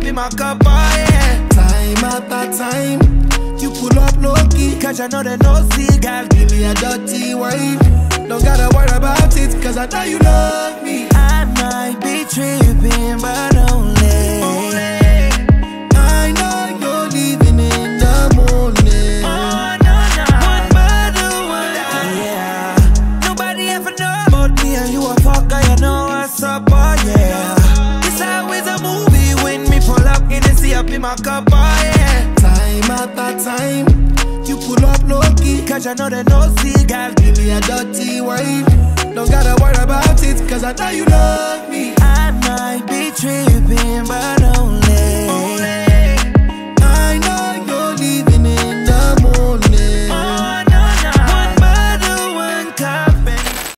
in my cup, oh yeah. Time after time, you pull up low-key, cause I know they no see, girl. give me a dirty wine. Don't gotta worry about it, cause I know you love me. I might be tripping, but only I know you're leaving in the morning. oh, no, no. One murder, one yeah. Nobody ever know but me and you a fucker, you know what's up, oh yeah. It's always a movie when me pull up in the sea up in my cup, oh yeah. Time after time, you pull up low-key, cause I know they no see, girl. give me a dirty wine. Don't gotta worry about it, cause I know you love me. I might be tripping, but